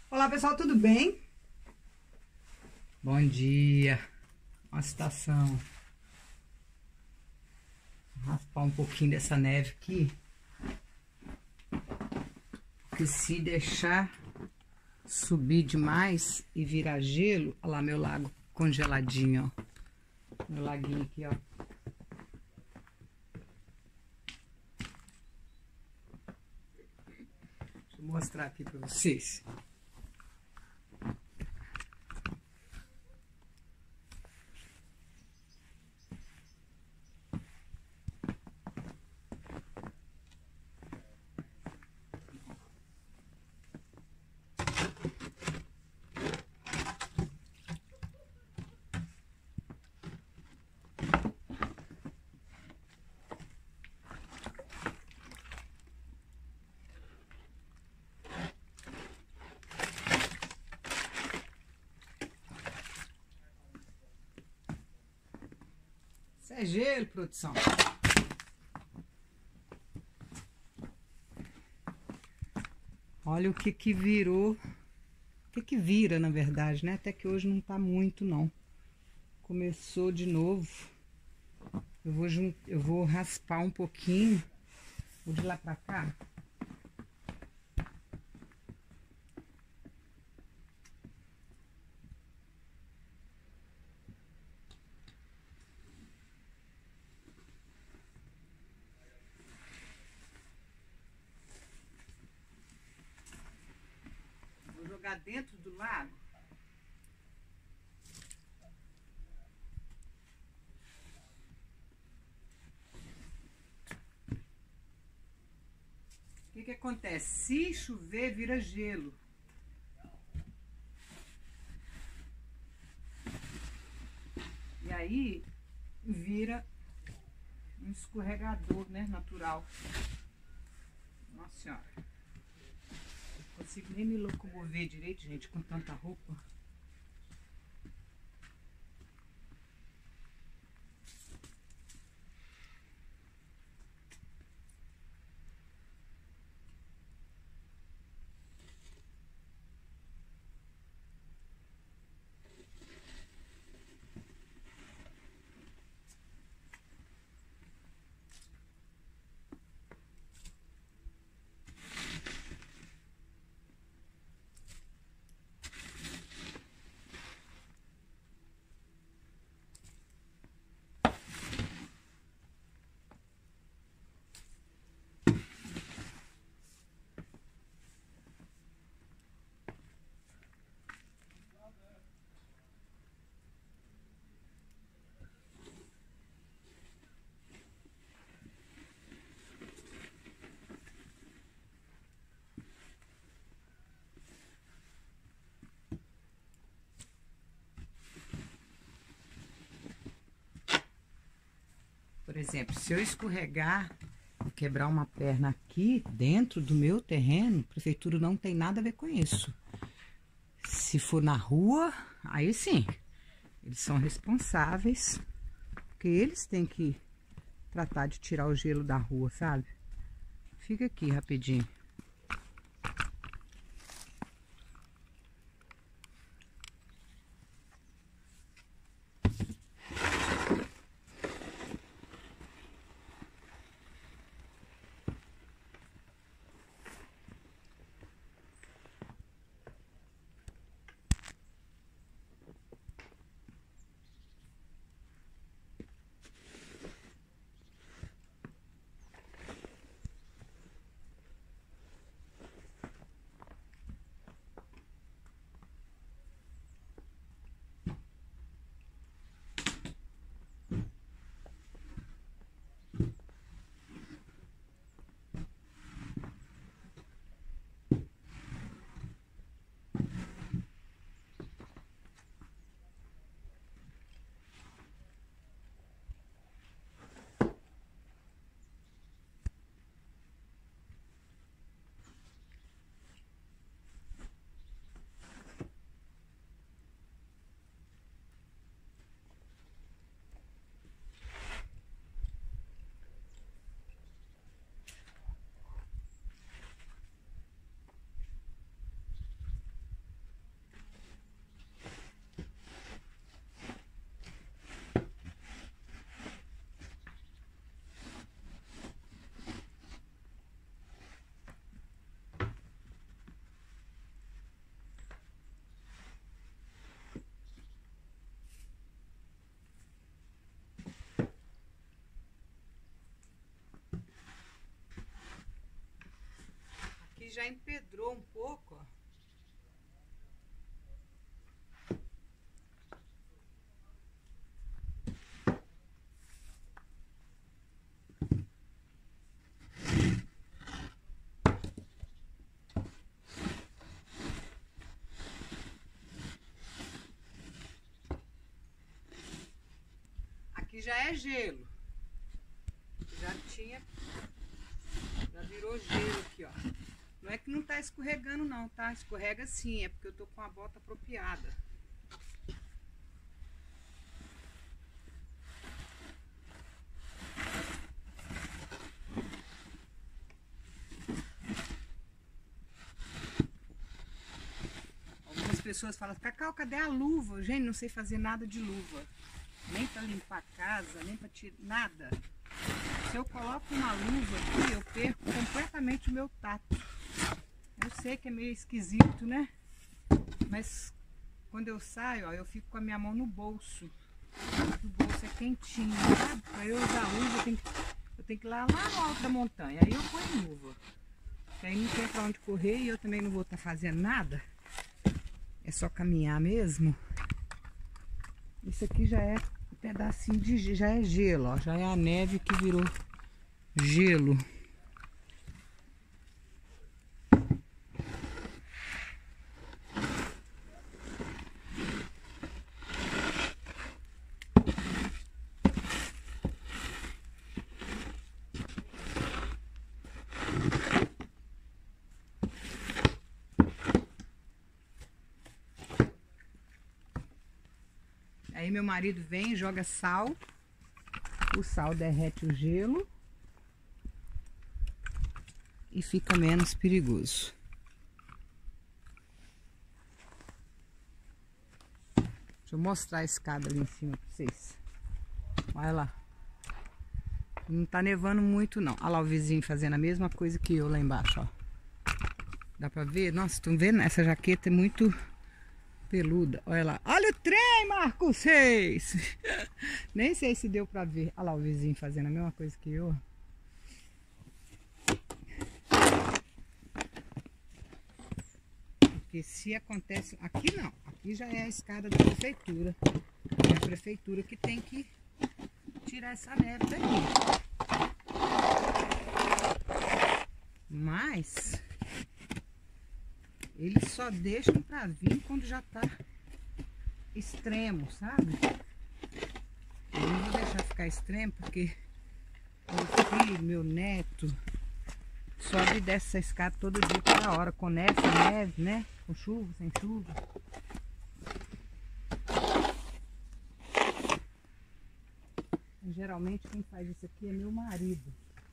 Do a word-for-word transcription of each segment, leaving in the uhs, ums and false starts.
Olá pessoal, tudo bem? Bom dia. Uma situação. Vou raspar um pouquinho dessa neve aqui. Porque se deixar subir demais e virar gelo, olha lá meu lago congeladinho, ó. Meu laguinho aqui, ó. Deixa eu mostrar aqui pra vocês. Isso é gelo, produção. Olha o que que virou. O que que vira, na verdade, né? Até que hoje não tá muito, não. Começou de novo. Eu vou, jun... eu vou raspar um pouquinho. Vou de lá pra cá. Vou jogar dentro do lago. O que que acontece? Se chover, vira gelo. E aí, vira um escorregador, né? Natural. Nossa Senhora. Não consigo nem me locomover direito, gente, com tanta roupa. Por exemplo, se eu escorregar e quebrar uma perna aqui dentro do meu terreno, a prefeitura não tem nada a ver com isso. Se for na rua, aí sim, eles são responsáveis, porque eles têm que tratar de tirar o gelo da rua, sabe? Fica aqui rapidinho. Aqui já empedrou um pouco, ó. Aqui já é gelo. Já tinha, já virou gelo aqui, ó. Não é que não tá escorregando não, tá? Escorrega sim, é porque eu tô com a bota apropriada. Algumas pessoas falam, Cacau, cadê a luva? Gente, não sei fazer nada de luva. Nem pra limpar a casa, nem pra tirar nada. Se eu coloco uma luva aqui, eu perco completamente o meu tato. Eu sei que é meio esquisito, né? Mas quando eu saio, ó, eu fico com a minha mão no bolso. O bolso é quentinho, sabe? Pra eu usar a luva, eu tenho, que, eu tenho que ir lá, lá no alto da montanha. Aí eu ponho luva. Porque aí não tem pra onde correr e eu também não vou estar fazendo nada. É só caminhar mesmo. Isso aqui já é um pedacinho de já é gelo, ó. Já é a neve que virou gelo. Aí meu marido vem, joga sal, o sal derrete o gelo e fica menos perigoso. Deixa eu mostrar a escada ali em cima pra vocês. Olha lá. Não tá nevando muito não. Olha lá o vizinho fazendo a mesma coisa que eu lá embaixo, ó. Dá pra ver? Nossa, estão vendo? Essa jaqueta é muito peluda. Olha lá. Olha o trem, Marcos seis. Nem sei se deu pra ver. Olha lá o vizinho fazendo a mesma coisa que eu. Porque se acontece... Aqui não. Aqui já é a escada da prefeitura. É a prefeitura que tem que tirar essa neve daqui. Mas... eles só deixam pra vir quando já tá extremo, sabe? Eu não vou deixar ficar extremo porque meu filho, meu neto sobe e desce essa escada todo dia, toda hora, com neve, sem neve, né? Com chuva, sem chuva. E, geralmente quem faz isso aqui é meu marido.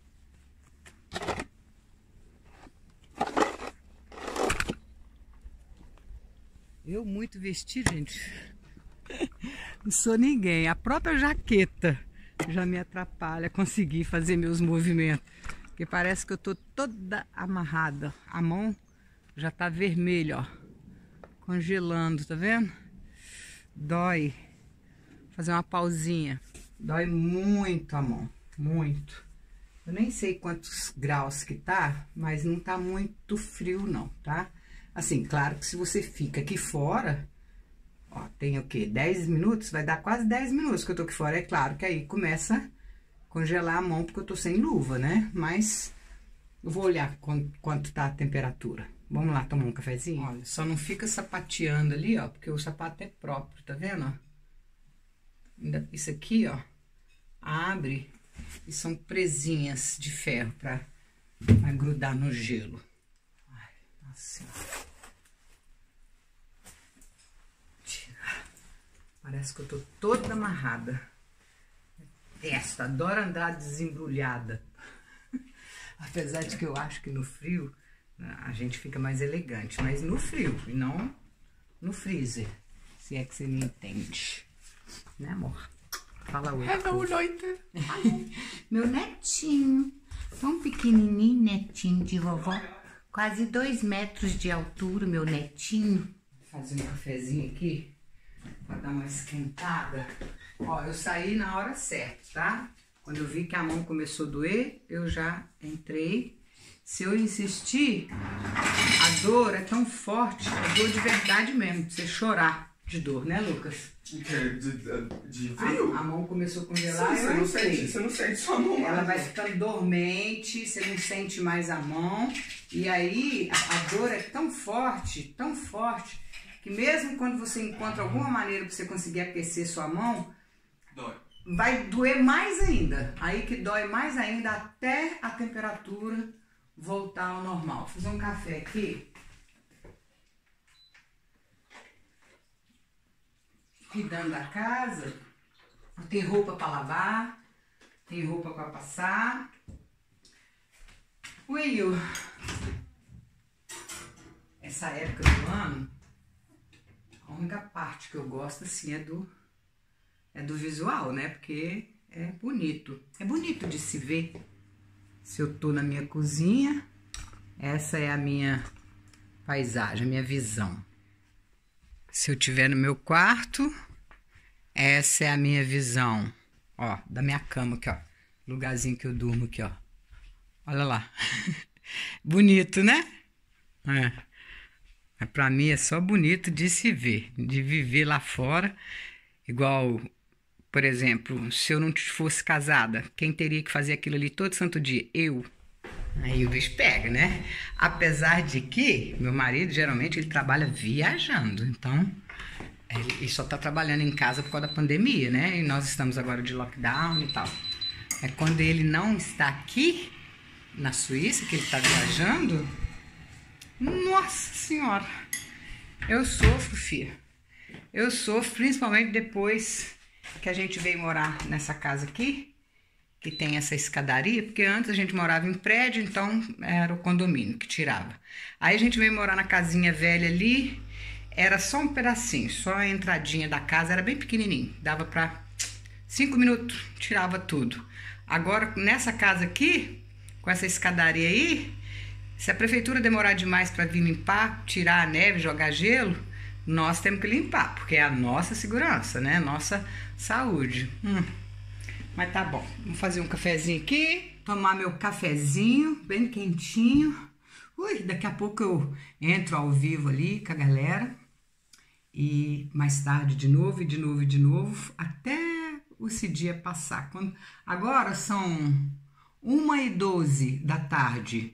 Eu muito vestir, gente, não sou ninguém. A própria jaqueta já me atrapalha conseguir fazer meus movimentos. Porque parece que eu tô toda amarrada. A mão já tá vermelha, ó. Congelando, tá vendo? Dói. Fazer uma pausinha. Dói muito a mão, muito. Eu nem sei quantos graus que tá, mas não tá muito frio não, tá? Assim, claro que se você fica aqui fora, ó, tem o quê? dez minutos? Vai dar quase dez minutos que eu tô aqui fora. É claro que aí começa a congelar a mão porque eu tô sem luva, né? Mas eu vou olhar quanto, quanto tá a temperatura. Vamos lá tomar um cafezinho? Olha, só não fica sapateando ali, ó, porque o sapato é próprio, tá vendo, ó? Isso aqui, ó, abre e são presinhas de ferro pra, pra grudar no gelo. Ai, nossa senhora. Parece que eu tô toda amarrada. Detesto, adoro andar desembrulhada. Apesar de que eu acho que no frio a gente fica mais elegante. Mas no frio e não no freezer. Se é que você me entende. Né, amor? Fala oi. Hello, Leute. Meu netinho. Tão pequenininho, netinho de vovó. Quase dois metros de altura, meu netinho. Vou fazer um cafezinho aqui. Pra dar uma esquentada. Ó, eu saí na hora certa, tá? Quando eu vi que a mão começou a doer, eu já entrei Se eu insistir, a dor é tão forte, é dor de verdade mesmo, pra você chorar de dor, né, Lucas? De, de, de frio? A, a mão começou a congelar. Sim, você, não sente, você não sente sua mão mais. Ela vai ficando dormente, você não sente mais a mão. E aí, a, a dor é tão forte, tão forte, que mesmo quando você encontra alguma maneira para você conseguir aquecer sua mão, dói. Vai doer mais ainda. Aí que dói mais ainda até a temperatura voltar ao normal. Vou fazer um café aqui. Cuidando da casa. Tem roupa para lavar. Tem roupa para passar. Will, essa época do ano, a única parte que eu gosto assim é do, é do visual, né? Porque é bonito. É bonito de se ver. Se eu tô na minha cozinha, essa é a minha paisagem, a minha visão. Se eu tiver no meu quarto, essa é a minha visão, ó, da minha cama aqui, ó. Lugarzinho que eu durmo aqui, ó. Olha lá. Bonito, né? É. Mas pra mim é só bonito de se ver, de viver lá fora. Igual, por exemplo, se eu não fosse casada, quem teria que fazer aquilo ali todo santo dia? Eu. Aí o bicho pega, né? Apesar de que meu marido, geralmente, ele trabalha viajando. Então, ele só tá trabalhando em casa por causa da pandemia, né? E nós estamos agora de lockdown e tal. É quando ele não está aqui, na Suíça, que ele tá viajando. Nossa Senhora! Eu sofro, filha. Eu sofro, principalmente depois que a gente veio morar nessa casa aqui, que tem essa escadaria, porque antes a gente morava em prédio, então era o condomínio que tirava. Aí a gente veio morar na casinha velha ali, era só um pedacinho, só a entradinha da casa, era bem pequenininho, dava pra cinco minutos, tirava tudo. Agora, nessa casa aqui, com essa escadaria aí, se a prefeitura demorar demais para vir limpar, tirar a neve, jogar gelo, nós temos que limpar, porque é a nossa segurança, né? Nossa saúde. Hum. Mas tá bom, vamos fazer um cafezinho aqui, tomar meu cafezinho bem quentinho. Ui, daqui a pouco eu entro ao vivo ali com a galera. E mais tarde de novo, e de novo, e de novo, até esse dia passar. Quando... Agora são uma e doze da tarde.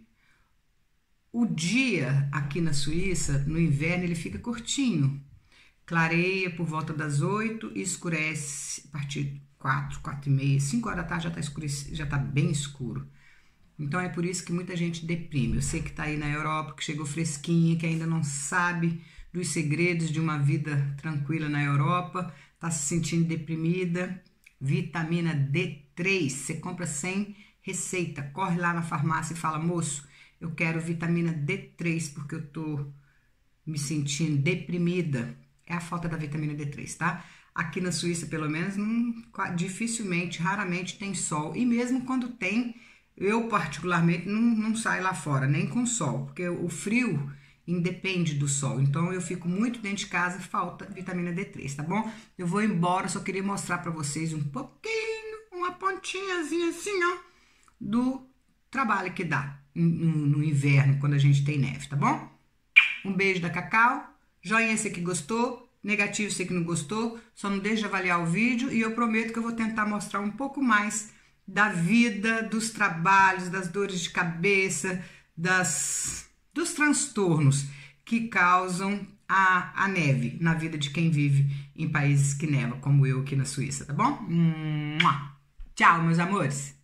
O dia aqui na Suíça, no inverno, ele fica curtinho. Clareia por volta das oito e escurece a partir de quatro, quatro e meia, cinco horas da tarde já está escurecido, já está bem escuro. Então é por isso que muita gente deprime. Eu sei que está aí na Europa, que chegou fresquinha, que ainda não sabe dos segredos de uma vida tranquila na Europa, está se sentindo deprimida. Vitamina D três, você compra sem receita, corre lá na farmácia e fala: moço, eu quero vitamina D três porque eu tô me sentindo deprimida. É a falta da vitamina D três, tá? Aqui na Suíça, pelo menos, não, dificilmente, raramente tem sol. E mesmo quando tem, eu particularmente não, não saio lá fora, nem com sol, porque o frio independe do sol. Então eu fico muito dentro de casa, falta vitamina D três, tá bom? Eu vou embora, só queria mostrar pra vocês um pouquinho, uma pontinhazinha assim, ó, do trabalho que dá no, no inverno, quando a gente tem neve, tá bom? Um beijo da Cacau, joinha se que gostou, negativo se que não gostou, só não deixa de avaliar o vídeo e eu prometo que eu vou tentar mostrar um pouco mais da vida, dos trabalhos, das dores de cabeça, das, dos transtornos que causam a, a neve na vida de quem vive em países que neva, como eu aqui na Suíça, tá bom? Tchau, meus amores!